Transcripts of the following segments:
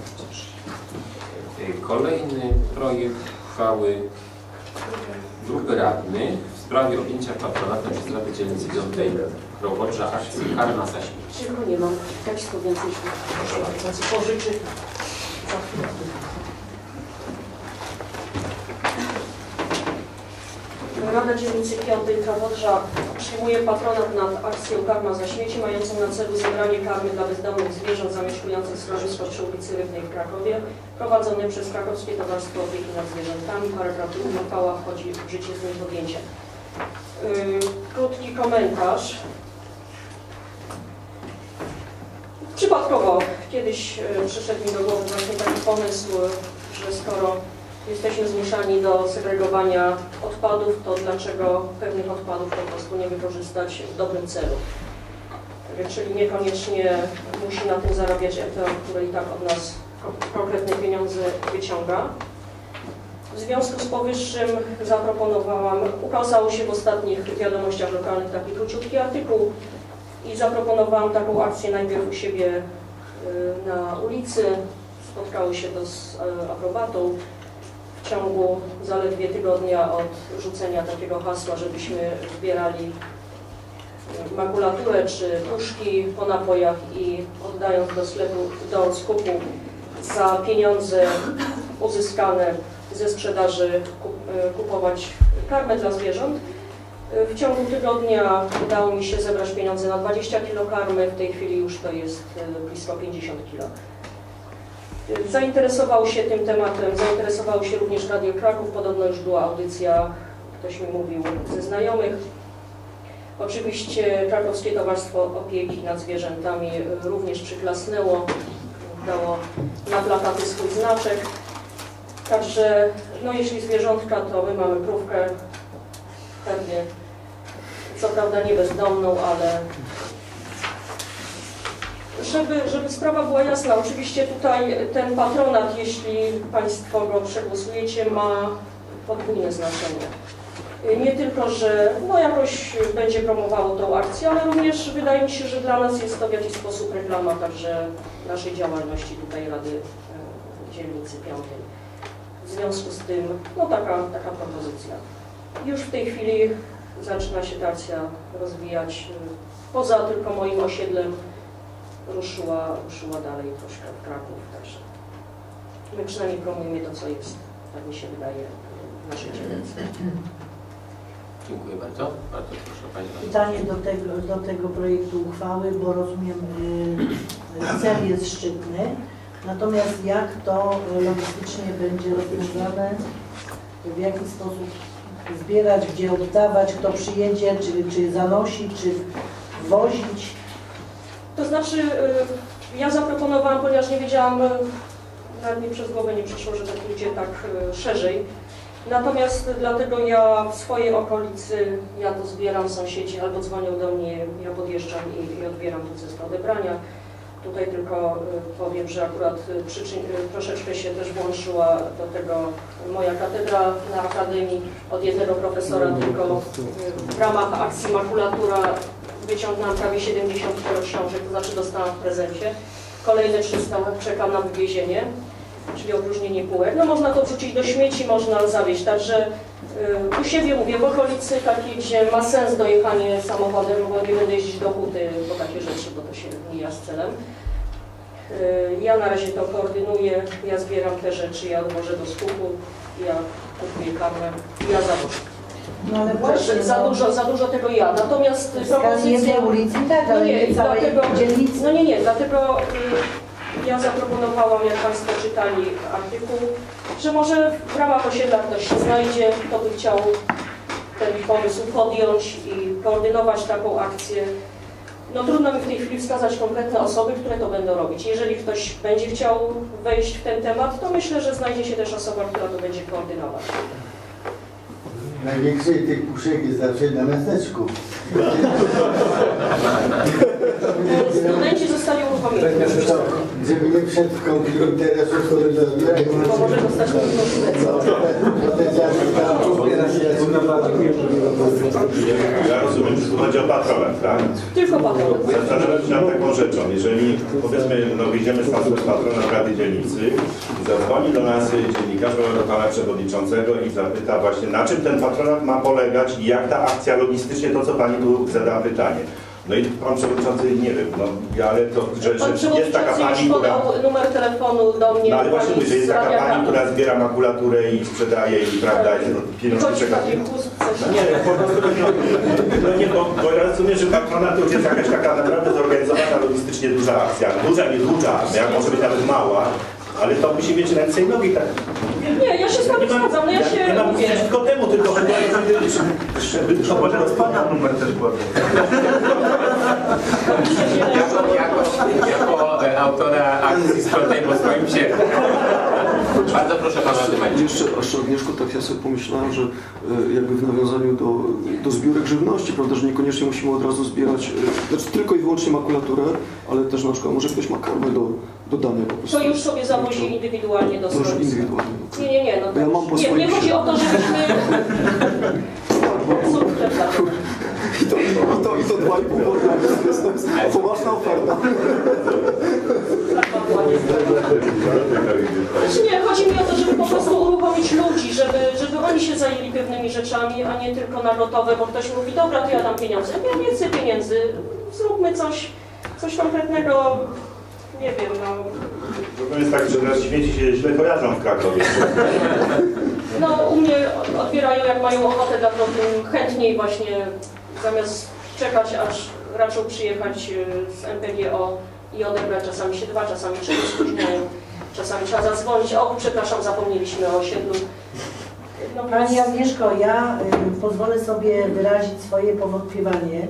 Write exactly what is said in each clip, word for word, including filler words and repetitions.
Kolejny projekt uchwały grupy radnych w sprawie objęcia patronatem przez Radę Dzielnicy piątej Krowodrza akcji Karma za śmierć. Tylko nie mam. Jak się więcej pożyczy. Za chwilę. Rada Dzielnicy piątej Krowodrza przyjmuje patronat nad akcją Karma za śmieci, mającą na celu zebranie karmy dla bezdomnych zwierząt zamieszkujących w schronisko przy ulicy Rybnej w Krakowie, prowadzony przez Krakowskie Towarzystwo Opieki nad Zwierzętami. Paragraf drugi. Uchwała wchodzi w życie z dniem podjęcia. Yy, krótki komentarz. Przypadkowo kiedyś yy, przyszedł mi do głowy właśnie taki pomysł, że skoro jesteśmy zmuszani do segregowania odpadów, to dlaczego pewnych odpadów po prostu nie wykorzystać w dobrym celu? Czyli niekoniecznie musi na tym zarabiać E T O, który i tak od nas konkretne pieniądze wyciąga. W związku z powyższym zaproponowałam, ukazał się w ostatnich wiadomościach lokalnych taki króciutki artykuł i zaproponowałam taką akcję najpierw u siebie na ulicy. Spotkały się to z aprobatą. W ciągu zaledwie tygodnia od rzucenia takiego hasła, żebyśmy zbierali makulaturę czy puszki po napojach i oddając do sklepu, do skupu za pieniądze uzyskane ze sprzedaży kupować karmę dla zwierząt. W ciągu tygodnia udało mi się zebrać pieniądze na dwadzieścia kilo karmy, w tej chwili już to jest blisko pięćdziesiąt kilo. Zainteresował się tym tematem, zainteresował się również Radio Kraków, podobno już była audycja, ktoś mi mówił, ze znajomych. Oczywiście Krakowskie Towarzystwo Opieki nad Zwierzętami również przyklasnęło, dało na plakaty swój znaczek. Także, no jeśli zwierzątka, to my mamy krówkę, pewnie, co prawda nie bezdomną, ale Żeby, żeby sprawa była jasna, oczywiście tutaj ten patronat, jeśli Państwo go przegłosujecie, ma podwójne znaczenie. Nie tylko, że no jakoś będzie promowało tą akcję, ale również wydaje mi się, że dla nas jest to w jakiś sposób reklama także naszej działalności tutaj Rady e, Dzielnicy piątej. W związku z tym, no taka, taka propozycja. Już w tej chwili zaczyna się ta akcja rozwijać poza tylko moim osiedlem. Ruszyła, ruszyła dalej troszkę w Kraków, także my przynajmniej promujemy to, co jest, tak mi się wydaje, w naszej dzielnicy. Dziękuję bardzo. Bardzo proszę Pani. Pytanie do tego, do tego projektu uchwały, bo rozumiem, yy, cel jest szczytny, natomiast jak to logistycznie będzie rozwiązane, w jaki sposób zbierać, gdzie oddawać, kto przyjedzie, czy, czy zanosić, czy wozić? To znaczy, ja zaproponowałam, ponieważ nie wiedziałam, nawet mi przez głowę nie przyszło, że to pójdzie tak szerzej. Natomiast dlatego ja w swojej okolicy, ja to zbieram, sąsiedzi albo dzwonią do mnie, ja podjeżdżam i, i odbieram proces odebrania. Tutaj tylko powiem, że akurat przyczyn, troszeczkę się też włączyła do tego moja katedra na Akademii od jednego profesora, tylko w ramach akcji Makulatura wyciągnęłam prawie siedemdziesiąt książek, to znaczy dostałam w prezencie. Kolejne trzysta czekam na wywiezienie, czyli opróżnienie półek. No można to wrzucić do śmieci, można zawieźć. Także y, u siebie mówię, w okolicy takiej, gdzie ma sens dojechanie samochodem, bo nie będę jeździć do Huty po takie rzeczy, bo to się mija z celem. Y, ja na razie to koordynuję, ja zbieram te rzeczy, ja odwożę do skupu, ja kupuję karmę, ja zawożę. No ale właśnie, za, no, dużo, za dużo tego ja. Natomiast propozycja... jednej ulicy, tak, ale no nie, nie całej dlatego, dzielnicy. No nie, nie, dlatego y, ja zaproponowałam, jak Państwo czytali artykuł, że może w ramach osiedla ktoś się znajdzie, kto by chciał ten pomysł podjąć i koordynować taką akcję. No trudno mi w tej chwili wskazać konkretne osoby, które to będą robić. Jeżeli ktoś będzie chciał wejść w ten temat, to myślę, że znajdzie się też osoba, która to będzie koordynować. Największej tych puszek jest zawsze na miasteczku. Studenci zostali uruchomieni. Żeby nie wszedł w konflikt interesów, który do Bo może dostać Ja rozumiem, że tu chodzi o patronat, tak? Tylko patronat. Zastanawiam się nad taką rzeczą. Jeżeli, powiedzmy, no wyjdziemy z patronat Rady Dzielnicy i zadzwoni do nas dziennikarz, do pana przewodniczącego i zapyta właśnie, na czym ten patronat ma polegać i jak ta akcja logistycznie, to co pani tu zadała pytanie. No i pan przewodniczący, nie wiem, no ale to, że, że jest taka pani, która... numer telefonu do mnie. No ale właśnie mówię, że jest taka pani, która zbiera makulaturę i sprzedaje i prawda, jest pieniądze przekazuje. No nie, po prostu no nie, bo, bo ja rozumiem, że patronat to już jest jakaś taka naprawdę zorganizowana logistycznie duża akcja. Duża, nie duża, jak może być nawet mała, ale to musi mieć ręce i nogi tak. Nie, ja się z tym zgadzam, no ja się... Nie mam nic przeciwko temu, tylko że To może od pana numer też podał. Jako, jako, jako e, autora akcji Sprzątaj po swoim psie. Bardzo proszę pana Dymańczyk. Jeszcze, jeszcze Agnieszko, tak ja sobie pomyślałem, że e, jakby w nawiązaniu do, do zbiórek żywności, prawda, że niekoniecznie musimy od razu zbierać, e, znaczy tylko i wyłącznie makulaturę, ale też na przykład może ktoś ma karmę do, do dania po prostu. To już sobie zawozi indywidualnie do Proszę schroniska. indywidualnie. Nie, nie, nie, no to Ja mam po nie, nie swoim chodzi o to, żebyśmy... I to, i to, i to dwa i pół worka. To jest, to jest poważna oferta. Znaczy nie, chodzi mi o to, żeby po prostu uruchomić ludzi, żeby, żeby oni się zajęli pewnymi rzeczami, a nie tylko na gotowe, bo ktoś mówi, dobra, to ja dam pieniądze. Ja nie chcę pieniędzy, zróbmy coś, coś konkretnego, nie wiem, no... To jest tak, że teraz śmieci się źle kojarzą w Krakowie. No, u mnie odbierają, jak mają ochotę, dlatego tym chętniej właśnie, zamiast czekać, aż raczą przyjechać z M P G O i odebrać, czasami się dwa, czasami trzy spóźniają, czasami trzeba zadzwonić, o, przepraszam, zapomnieliśmy o osiedlu. No, Pani Agnieszko, ja y, pozwolę sobie wyrazić swoje powątpiewanie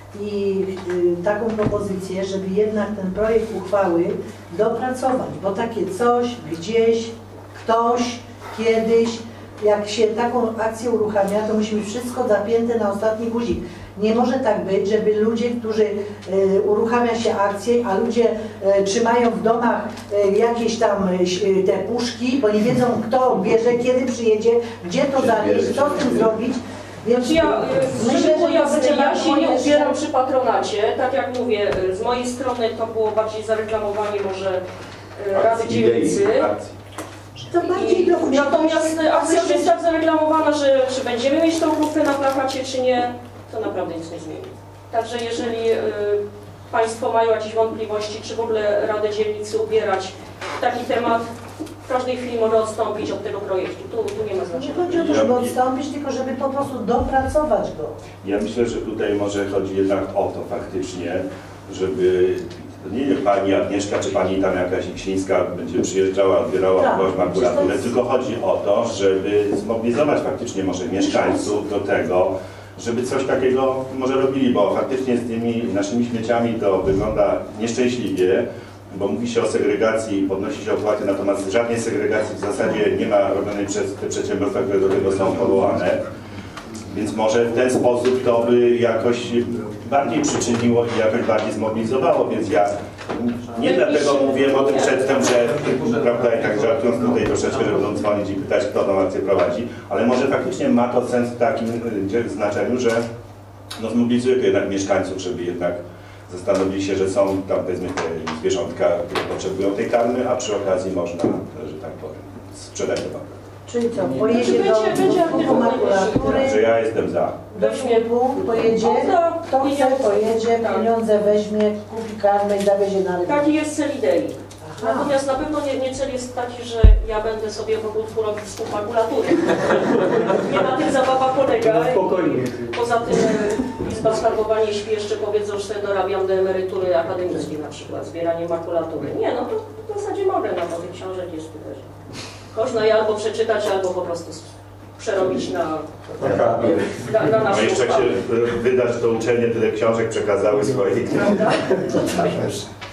i y, taką propozycję, żeby jednak ten projekt uchwały dopracować, bo takie coś, gdzieś, ktoś, kiedyś, jak się taką akcję uruchamia, to musi być wszystko zapięte na ostatni guzik. Nie może tak być, żeby ludzie, którzy y, uruchamia się akcję, a ludzie y, trzymają w domach y, jakieś tam y, te puszki, bo nie wiedzą, kto bierze, kiedy przyjedzie, gdzie to zawieźć, co z tym zrobić. Więc ja, myślę, że ja, to ja się nie też- ubieram przy patronacie, tak jak mówię, z mojej strony to było bardziej zareklamowanie może y, Rady Dzielnicy. To bardziej do I, natomiast akcja już jest tak zareklamowana, że czy będziemy mieć tą grupę na plakacie, czy nie, to naprawdę nic nie zmieni. Także jeżeli y, Państwo mają jakieś wątpliwości, czy w ogóle Radę Dzielnicy ubierać w taki temat, w każdej chwili może odstąpić od tego projektu. Tu, tu nie ma Nie znaczenia. chodzi o to, żeby odstąpić, tylko żeby po prostu dopracować go. Ja myślę, że tutaj może chodzi jednak o to faktycznie, żeby nie wiem, pani Agnieszka czy pani tam jakaś Iksińska będzie przyjeżdżała, odbierała Tak, kogoś makulaturę, przecież to tylko chodzi o to, żeby zmobilizować faktycznie może mieszkańców do tego, żeby coś takiego może robili, bo faktycznie z tymi naszymi śmieciami to wygląda nieszczęśliwie, bo mówi się o segregacji, podnosi się opłaty, natomiast żadnej segregacji w zasadzie nie ma robionej przez te przedsiębiorstwa, które do tego są powołane. Więc może w ten sposób to by jakoś bardziej przyczyniło i jakoś bardziej zmobilizowało, więc ja nie dlatego mówiłem o tym przedtem, że prawda, i tak żartując tutaj troszeczkę, że będą dzwonić i pytać, kto tą akcję prowadzi, ale może faktycznie ma to sens w takim znaczeniu, że no, zmobilizuje to jednak mieszkańców, żeby jednak zastanowili się, że są tam powiedzmy te zwierzątka, które potrzebują tej karmy, a przy okazji można, że tak powiem, sprzedać to. Czyli co, pojedzie Czy do, będzie- będzie do aktywny makulatury, Także ja jestem za. do sklepu, pojedzie, kto chce, pojedzie, pieniądze weźmie, kupi karmę i zawiezie na rynek. Taki jest cel idei. Aha. Natomiast na pewno nie, nie cel jest taki, że ja będę sobie po krótku robić skup makulatury. Nie na tym zabawa polega. Spokojnie. Poza tym e, Izba Skarbowa nie śpi, jeszcze powiedzą, że sobie dorabiam do emerytury akademickiej na przykład, zbieranie makulatury. Nie, no to w zasadzie mogę, no bo tych książek jest tu też. Można je albo przeczytać, albo po prostu przerobić na, na, na No naszą jeszcze jak się uchwałę. wyda, że to uczelnie tyle książek przekazały swoich. Prawda? To tak już.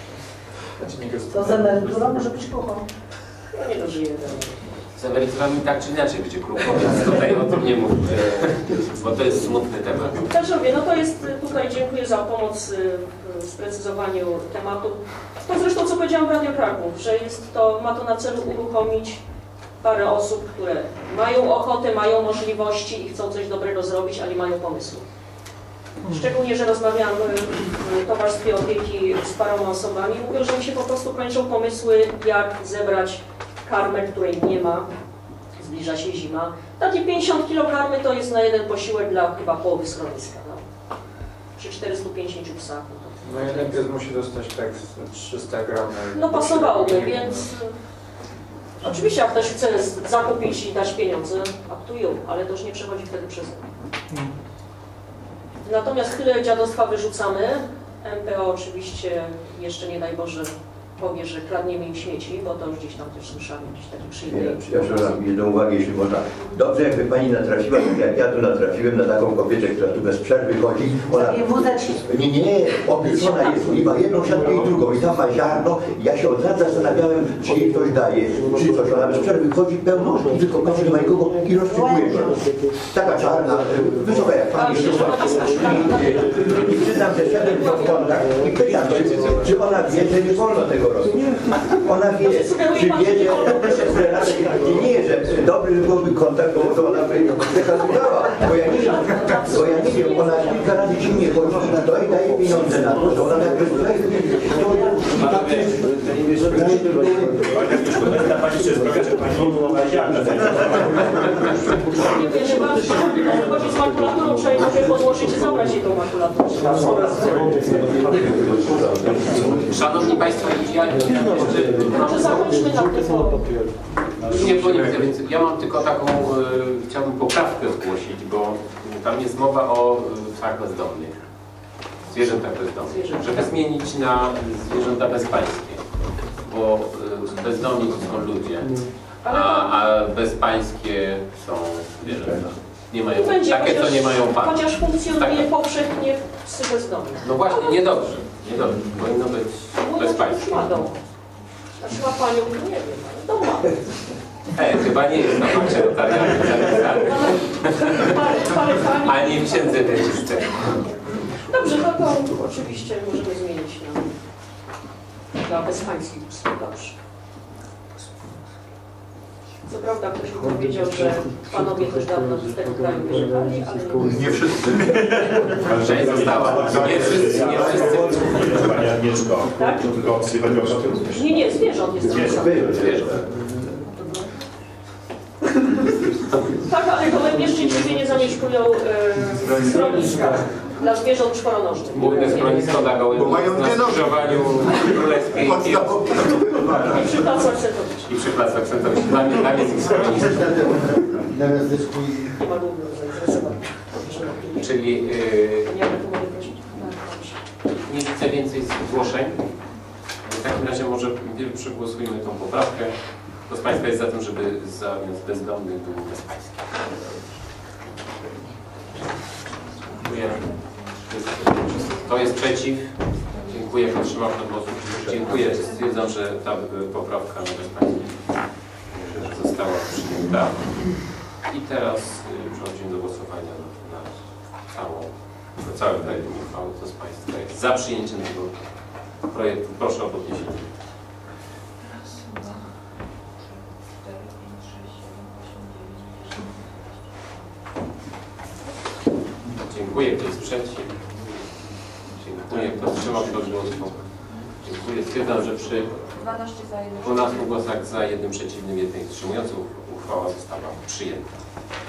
To z emeryturą może być krucho. No nie dożyję. Z emeryturami tak czy inaczej będzie krótko, więc tutaj o tym nie mów, bo to jest smutny temat. Także mówię, no to jest tutaj, dziękuję za pomoc y, w sprecyzowaniu tematu. To zresztą co powiedziałam w Radiu Kraków, że jest to, ma to na celu uruchomić parę osób, które mają ochotę, mają możliwości i chcą coś dobrego zrobić, ale nie mają pomysłu. Szczególnie, że rozmawiam w towarzystwie opieki z paroma osobami, mówią, że mi się po prostu kończą pomysły, jak zebrać karmę, której nie ma, zbliża się zima. Takie pięćdziesiąt kilo karmy to jest na jeden posiłek dla chyba połowy schroniska. No. Przy czterystu pięćdziesięciu psach. No jeden pies musi dostać tak trzysta gram. No pasowałoby, więc y, oczywiście jak ktoś chce z- zakupić i dać pieniądze, up to you, ale to już nie przechodzi wtedy przez mnie. Natomiast tyle dziadostwa wyrzucamy. M P O oczywiście jeszcze nie daj Boże powie, że kradniemy im śmieci, bo to już gdzieś tam też słyszałem, jakiś taki przyjemny. Ja przepraszam, jedną uwagę, jeśli można. Dobrze, jakby Pani natrafiła, tak jak ja tu natrafiłem na taką kobietę, która tu bez przerwy chodzi. Ona... Nie, nie, opieczona jest i ma jedną siatkę i drugą i tam ma ziarno. Ja się od lat zastanawiałem, czy jej ktoś daje, czy coś. Ona bez przerwy chodzi pełno i tylko patrzy, nie ma nikogo i rozczykuje się. Taka czarna, wysoka jak Pani. I przyznam, że szedłem w kontakt i pytam się, czy ona wie, że nie wolno tego robić. Ona wie, czy wie, że nie, że dobry byłoby kontakt, bo to ona by przekazywała, bo ja nie wiem, bo ja nie wiem, ona kilka razy ci nie chodzi i to i daje pieniądze na to, że ona jakby tutaj Pani się sprawia, że Pani była ziarna. Nie wiem, że Pan chodzi z makulaturą, trzeba jej najpierw podłożyć i zabrać jej tą makulaturę. Szanowni Państwo, ja jeszcze Może zakończmy na tym forum. nie, bo nie chcę, więc ja mam tylko taką, e, chciałbym poprawkę zgłosić, bo tam jest mowa o e, psach bezdomnych, zwierzętach bezdomnych, żeby zmienić na zwierzęta bezpańskie, bo e, bezdomni to są ludzie, a, a bezpańskie są zwierzęta. Nie mają, Będzie, takie, chociaż, co nie mają pana. Chociaż funkcjonuje Takie. powszechnie psy bezdomne. No właśnie, niedobrze, niedobrze, powinno być Mój już bezpańskie. ma dom. Znaczy ma panią, nie wiem, ale dom ma. E, chyba nie jest na fakcie notarialnym zapisane, Parę, parę pani. ani w księdze wieczystej. Dobrze, no to oczywiście możemy zmienić na, na bezpańskich psów. Dobrze. Co prawda ktoś mi powiedział, że panowie też dawno z tego kraju wyjechali, ale nie. Nie wszyscy. Część została. Nie wszyscy, nie wszyscy. Pani Agnieszko, Tak? tylko psy chodzi o koty? Nie, nie, zwierząt jest Zwierząt. Zwierzę. Tak, ale gołębie szczęśliwie nie zamieszkują e, schroniska dla zwierząt czworonożnych. Główne schronisko dla gołębi na skrzyżowaniu Królewskiej i I przy placu akcentowicz. i przy placu akcentowym. Tam, tam jest ich schronisko. Teraz dyskuję. Nie ma głównego zainteresowania. Czyli yy, Nie wiem, mogę prosić. nie widzę więcej zgłoszeń. W takim razie może przegłosujmy tą poprawkę. Kto z Państwa jest za tym, żeby zamiast bezdomnych był bezpański? Dziękuję. Kto jest przeciw? Dziękuję. Kto wstrzymał się od głosu? Dziękuję. Stwierdzam, że ta poprawka na bezpański została przyjęta. I teraz y, przechodzimy do głosowania na, na całą, na cały projekt uchwały. Kto z Państwa jest za przyjęciem tego projektu? Proszę o podniesienie. Dziękuję. Kto jest przeciw? Dziękuję. Kto wstrzymał się od głosu? Dziękuję. Stwierdzam, że przy dwunastu głosach za, jednym przeciwnym, jednym wstrzymującym uchwała została przyjęta.